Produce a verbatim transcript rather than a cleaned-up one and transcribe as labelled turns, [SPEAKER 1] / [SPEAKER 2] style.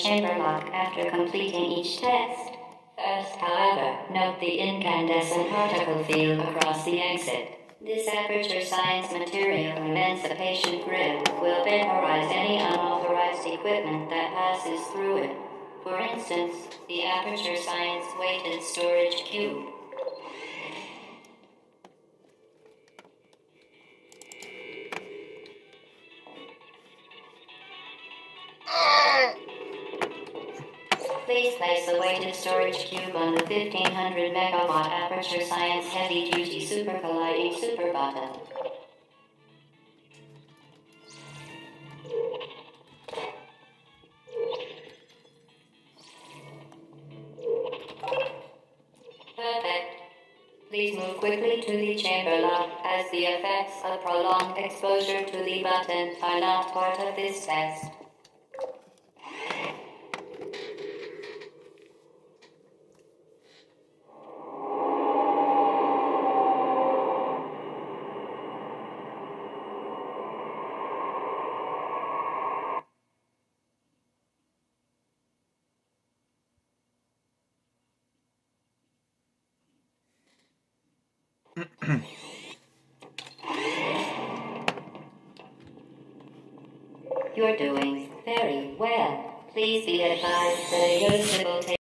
[SPEAKER 1] chamber lock after completing each test. First, however, note the incandescent particle field across the exit. This aperture science material emancipation grid will vaporize any unauthorized equipment that passes through it. For instance, the aperture science weighted storage cube. Please place the weighted storage cube on the fifteen hundred megawatt Aperture Science Heavy Duty Super Colliding Super Button. Perfect. Please move quickly to the chamber lock, as the effects of prolonged exposure to the button are not part of this test. You're doing very well. Please be advised that a usable